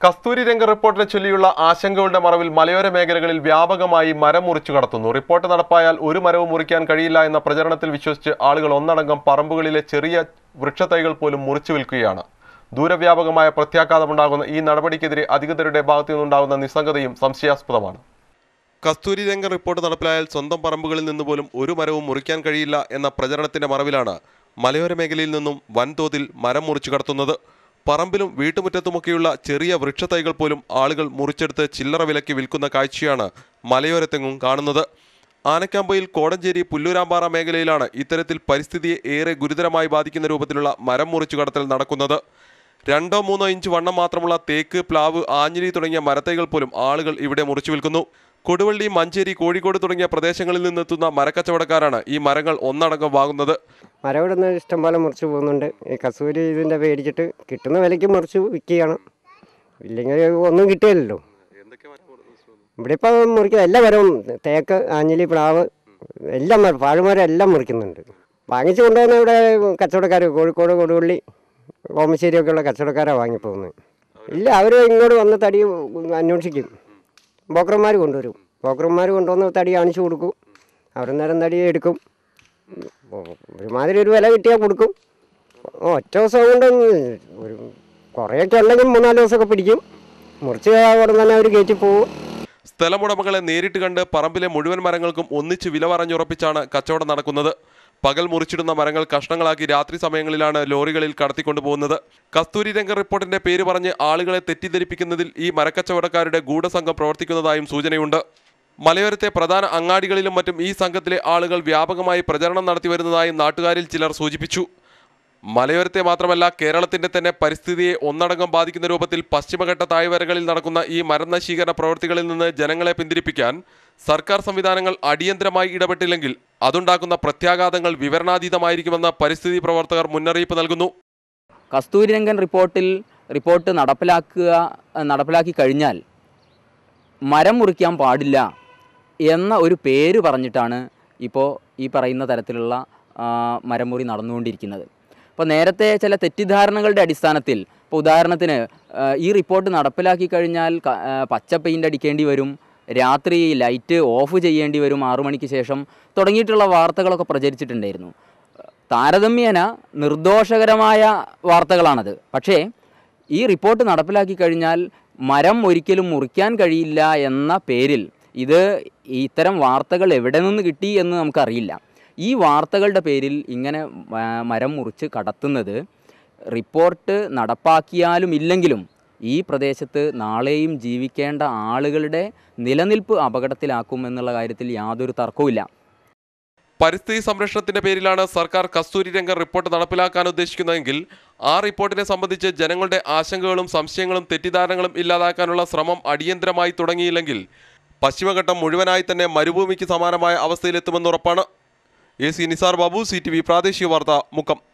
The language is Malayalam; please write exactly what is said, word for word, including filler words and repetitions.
കസ്തൂരി രംഗ റിപ്പോർട്ടിനെ ചൊല്ലിയുള്ള ആശങ്കകളുടെ മറവിൽ മലയോര മേഖലകളിൽ വ്യാപകമായി മരം മുറിച്ചു കടത്തുന്നു. റിപ്പോർട്ട് നടപ്പായാൽ ഒരു മരവും മുറിക്കാൻ കഴിയില്ല എന്ന പ്രചരണത്തിൽ വിശ്വസിച്ച് ആളുകൾ ഒന്നടങ്കം പറമ്പുകളിലെ ചെറിയ വൃക്ഷത്തൈകൾ പോലും മുറിച്ചു വിൽക്കുകയാണ്. ദൂരവ്യാപകമായ പ്രത്യാഘാതമുണ്ടാകുന്ന ഈ നടപടിക്കെതിരെ അധികൃതരുടെ ഭാഗത്തു നിന്നുണ്ടാകുന്ന നിസ്സംഗതയും സംശയാസ്പദമാണ്. കസ്തൂരി രംഗ റിപ്പോർട്ട് നടപ്പിലായാൽ സ്വന്തം പറമ്പുകളിൽ നിന്ന് പോലും ഒരു മരവും മുറിക്കാൻ കഴിയില്ല എന്ന പ്രചരണത്തിന്റെ മറവിലാണ് മലയോര മേഖലയിൽ നിന്നും വൻതോതിൽ മരം മുറിച്ചു കടത്തുന്നത്. പറമ്പിലും വീട്ടുമുറ്റത്തുമൊക്കെയുള്ള ചെറിയ വൃക്ഷത്തൈകൾ പോലും ആളുകൾ മുറിച്ചെടുത്ത് ചില്ലറ വിലയ്ക്ക് വിൽക്കുന്ന കാഴ്ചയാണ് മലയോരത്തെങ്ങും കാണുന്നത്. ആനക്കാമ്പയിൽ കോടഞ്ചേരി പുല്ലൂരാമ്പാറ മേഖലയിലാണ് ഇത്തരത്തിൽ പരിസ്ഥിതിയെ ഏറെ ഗുരുതരമായി ബാധിക്കുന്ന രൂപത്തിലുള്ള മരം മുറിച്ചു കടത്തൽ നടക്കുന്നത്. രണ്ടോ മൂന്നോ ഇഞ്ച് വണ്ണം മാത്രമുള്ള തേക്ക്, പ്ലാവ്, ആഞ്ഞിലി തുടങ്ങിയ മരത്തൈകൾ പോലും ആളുകൾ ഇവിടെ മുറിച്ചു വിൽക്കുന്നു. കൊടുവള്ളി, മഞ്ചേരി, കോഴിക്കോട് തുടങ്ങിയ പ്രദേശങ്ങളിൽ നിന്നെത്തുന്ന മരക്കച്ചവടക്കാരാണ് ഈ മരങ്ങൾ ഒന്നടങ്കം വാങ്ങുന്നത്. മരം ഇവിടുന്ന് ഇഷ്ടംപോലെ മുറിച്ച് പോകുന്നുണ്ട്. ഈ കസൂരി ഇതിൻ്റെ മേടിച്ചിട്ട് കിട്ടുന്ന വിലയ്ക്ക് മുറിച്ച് വിൽക്കുകയാണ്. ഇല്ലെങ്കിൽ ഒന്നും കിട്ടുകയില്ലല്ലോ. ഇവിടെ ഇപ്പോൾ മുറിക്കുക എല്ലാ മരവും തേക്ക്, ആഞ്ഞിലി, പ്ലാവ് എല്ലാം മരം, പാഴുമരം എല്ലാം മുറിക്കുന്നുണ്ട്. വാങ്ങിച്ചു കൊണ്ടുപോകുന്ന ഇവിടെ കച്ചവടക്കാർ കോഴിക്കോട്, കൊടുവള്ളി, ഓമശ്ശേരിയൊക്കെയുള്ള കച്ചവടക്കാരാണ് വാങ്ങിപ്പോകുന്നത്. ഇല്ല, അവർ ഇങ്ങോട്ട് വന്ന് തടി അന്വേഷിക്കും. ബ്രോക്കർമാർ കൊണ്ടുവരും. ബ്രോക്കർമാർ കൊണ്ടുവന്ന് തടി കാണിച്ചു കൊടുക്കും. അവർ നേരം തടി എടുക്കും. ഒരുമാതിരി ഒരു വില കിട്ടിയാൽ കൊടുക്കും. ഒറ്റ ദിവസം കൊണ്ട് ഒരു കുറേയൊക്കെ ഉണ്ടെങ്കിൽ മൂന്നാല് ദിവസമൊക്കെ പിടിക്കും. മുറിച്ച് ഉടൻ തന്നെ അവർ കയറ്റി പോകും. സ്ഥലമുടമകളെ നേരിട്ട് കണ്ട് പറമ്പിലെ മുഴുവൻ മരങ്ങൾക്കും ഒന്നിച്ച് വില പറഞ്ഞുറപ്പിച്ചാണ് കച്ചവടം നടക്കുന്നത്. പകൽ മുറിച്ചിടുന്ന മരങ്ങൾ കഷ്ണങ്ങളാക്കി രാത്രി സമയങ്ങളിലാണ് ലോറികളിൽ കടത്തിക്കൊണ്ടുപോകുന്നത്. കസ്തൂരി രംഗ റിപ്പോർട്ടിന്റെ പേര് പറഞ്ഞ് ആളുകളെ തെറ്റിദ്ധരിപ്പിക്കുന്നതിൽ ഈ മരക്കച്ചവടക്കാരുടെ ഗൂഢസംഘം പ്രവർത്തിക്കുന്നതായും സൂചനയുണ്ട്. മലയോരത്തെ പ്രധാന അങ്ങാടികളിലും മറ്റും ഈ സംഘത്തിലെ ആളുകൾ വ്യാപകമായി പ്രചരണം നടത്തി വരുന്നതായും നാട്ടുകാരിൽ ചിലർ സൂചിപ്പിച്ചു. മലയോരത്തെ മാത്രമല്ല കേരളത്തിന്റെ തന്നെ പരിസ്ഥിതിയെ ഒന്നടങ്കം ബാധിക്കുന്ന രൂപത്തിൽ പശ്ചിമഘട്ട താഴ്വരകളിൽ നടക്കുന്ന ഈ മരം നശീകരണ പ്രവൃത്തികളിൽ നിന്ന് ജനങ്ങളെ പിന്തിരിപ്പിക്കാൻ സർക്കാർ സംവിധാനങ്ങൾ അടിയന്തരമായി ഇടപെട്ടില്ലെങ്കിൽ അതുണ്ടാക്കുന്ന പ്രത്യാഘാതങ്ങൾ വിവരണാതീതമായിരിക്കുമെന്ന് പരിസ്ഥിതി പ്രവർത്തകർ മുന്നറിയിപ്പ് നൽകുന്നു. കസ്തൂരി രംഗൻ റിപ്പോർട്ടിൽ റിപ്പോർട്ട് നടപ്പിലാക്കുക നടപ്പിലാക്കി കഴിഞ്ഞാൽ മരം മുറിക്കാൻ പാടില്ല എന്ന ഒരു പേര് പറഞ്ഞിട്ടാണ് ഇപ്പോൾ ഈ പറയുന്ന തരത്തിലുള്ള മരം മുറി നടന്നുകൊണ്ടിരിക്കുന്നത്. അപ്പോൾ നേരത്തെ ചില തെറ്റിദ്ധാരണകളുടെ അടിസ്ഥാനത്തിൽ, ഇപ്പോൾ ഉദാഹരണത്തിന് ഈ റിപ്പോർട്ട് നടപ്പിലാക്കി കഴിഞ്ഞാൽ പച്ച പെയിൻ്റ് അടിക്കേണ്ടി വരും, രാത്രി ലൈറ്റ് ഓഫ് ചെയ്യേണ്ടി വരും ആറു മണിക്ക് ശേഷം തുടങ്ങിയിട്ടുള്ള വാർത്തകളൊക്കെ പ്രചരിച്ചിട്ടുണ്ടായിരുന്നു. താരതമ്യേന നിർദോഷകരമായ വാർത്തകളാണത്. പക്ഷേ ഈ റിപ്പോർട്ട് നടപ്പിലാക്കി കഴിഞ്ഞാൽ മരം ഒരിക്കലും മുറിക്കാൻ കഴിയില്ല എന്ന പേരിൽ ഇത് ഇത്തരം വാർത്തകൾ എവിടെ നിന്ന് കിട്ടി എന്ന് നമുക്കറിയില്ല. ഈ വാർത്തകളുടെ പേരിൽ ഇങ്ങനെ മരം മുറിച്ച് കടത്തുന്നത് റിപ്പോർട്ട് നടപ്പാക്കിയാലും ഇല്ലെങ്കിലും ഈ പ്രദേശത്ത് നാളെയും ജീവിക്കേണ്ട ആളുകളുടെ നിലനിൽപ്പ് അപകടത്തിലാക്കുമെന്നുള്ള കാര്യത്തിൽ യാതൊരു തർക്കവുമില്ല. പരിസ്ഥിതി സംരക്ഷണത്തിന്റെ പേരിലാണ് സർക്കാർ കസ്തൂരി രംഗ റിപ്പോർട്ട് നടപ്പിലാക്കാൻ ഉദ്ദേശിക്കുന്നതെങ്കിൽ ആ റിപ്പോർട്ടിനെ സംബന്ധിച്ച് ജനങ്ങളുടെ ആശങ്കകളും സംശയങ്ങളും തെറ്റിദ്ധാരണകളും ഇല്ലാതാക്കാനുള്ള ശ്രമം അടിയന്തരമായി തുടങ്ങിയില്ലെങ്കിൽ പശ്ചിമഘട്ടം മുഴുവനായി തന്നെ മരുഭൂമിക്ക് സമാനമായ അവസ്ഥയിലെത്തുമെന്നുറപ്പാണ്. A C Nisar Babu, C T V പ്രാദേശിക വാർത്ത, മുക്കം.